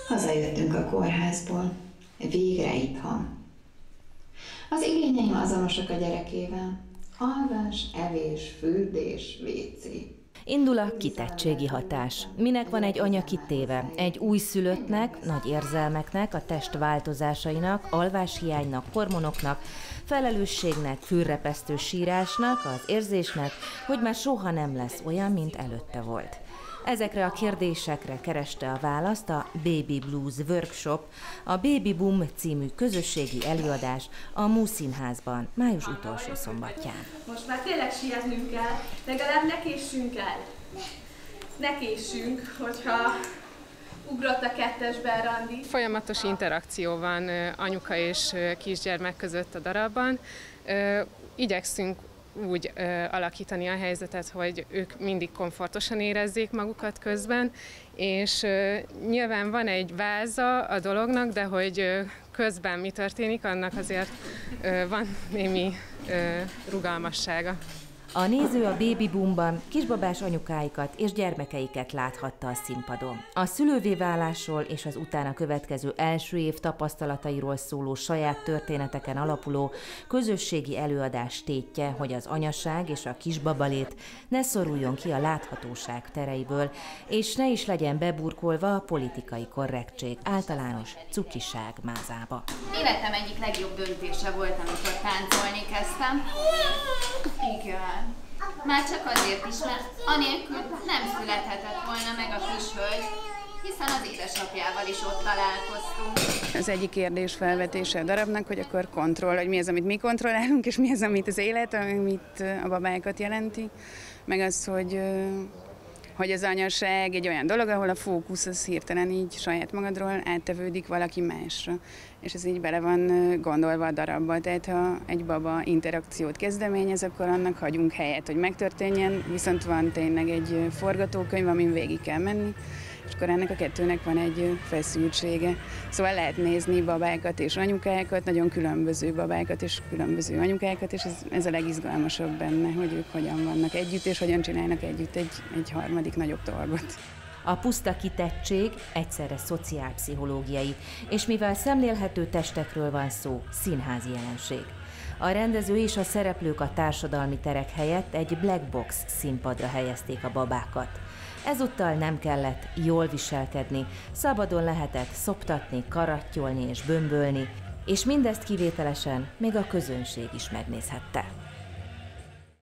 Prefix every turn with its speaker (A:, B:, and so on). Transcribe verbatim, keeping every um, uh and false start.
A: Hazajöttünk a kórházból. Végre itthon. Az igényeim azonosak a gyerekével. Alvás, evés, fürdés, vécé.
B: Indul a kitettségi hatás. Minek van egy anya kitéve? Egy újszülöttnek, nagy érzelmeknek, a test változásainak, alváshiánynak, hormonoknak, felelősségnek, fülrepesztő sírásnak, az érzésnek, hogy már soha nem lesz olyan, mint előtte volt. Ezekre a kérdésekre kereste a választ a Baby Blues Workshop, a Baby Boom című közösségi előadás a Mú Színházban május utolsó szombatján.
C: Most már tényleg sietnünk kell, legalább ne késsünk el. Ne késsünk, hogyha ugrott a kettesben Randi.
D: Folyamatos interakció van anyuka és kisgyermek között a darabban. Igyekszünk úgy ö, alakítani a helyzetet, hogy ők mindig komfortosan érezzék magukat közben, és ö, nyilván van egy váza a dolognak, de hogy ö, közben mi történik, annak azért ö, van némi ö, rugalmassága.
B: A néző a Baby Boomban kisbabás anyukáikat és gyermekeiket láthatta a színpadon. A szülővé válásról és az utána következő első év tapasztalatairól szóló saját történeteken alapuló közösségi előadás tétje, hogy az anyaság és a kisbabalét ne szoruljon ki a láthatóság tereiből, és ne is legyen beburkolva a politikai korrektség általános cukiság mázába.
E: Életem egyik legjobb döntése volt, amikor táncolni kezdtem. Igen. Már csak azért is, mert anélkül nem születhetett volna meg a kis hölgy, hiszen az édesapjával is ott találkoztunk.
F: Az egyik kérdés felvetése a darabnak, hogy akkor kontroll, hogy mi az, amit mi kontrollálunk, és mi az, amit az élet, amit a babákat jelenti, meg az, hogy, hogy az anyaság egy olyan dolog, ahol a fókusz az hirtelen így saját magadról áttevődik valaki másra. És ez így bele van gondolva a darabba. Tehát ha egy baba interakciót kezdeményez, akkor annak hagyunk helyet, hogy megtörténjen, viszont van tényleg egy forgatókönyv, amin végig kell menni, és akkor ennek a kettőnek van egy feszültsége. Szóval lehet nézni babákat és anyukákat, nagyon különböző babákat és különböző anyukákat, és ez, ez a legizgalmasabb benne, hogy ők hogyan vannak együtt, és hogyan csinálnak együtt egy, egy harmadik nagyobb dolgot.
B: A puszta kitettség egyszerre szociálpszichológiai, és mivel szemlélhető testekről van szó, színházi jelenség. A rendező és a szereplők a társadalmi terek helyett egy black box színpadra helyezték a babákat. Ezúttal nem kellett jól viselkedni, szabadon lehetett szoptatni, karattyolni és bömbölni, és mindezt kivételesen még a közönség is megnézhette.